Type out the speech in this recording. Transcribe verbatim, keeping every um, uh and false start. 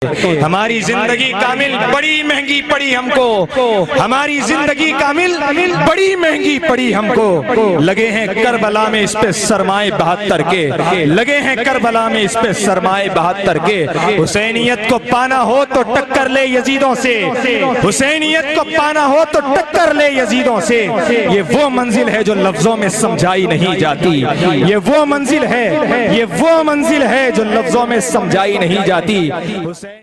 हमारी जिंदगी कामिल बड़ी महंगी पड़ी हमको, हमारी जिंदगी कामिल बड़ी महंगी पड़ी हमको। लगे हैं करबला में इस पे सरमाए बहत्तर के, लगे हैं करबला में इस पे सरमाए बहत्तर के। हुसैनियत को पाना हो तो टक्कर ले यजीदों से, हुसैनियत को पाना हो तो टक्कर ले यजीदों से। ये वो मंजिल है जो लफ्जों में समझाई नहीं जाती, ये वो मंजिल है, ये वो मंजिल है जो लफ्जों में समझाई नहीं जाती।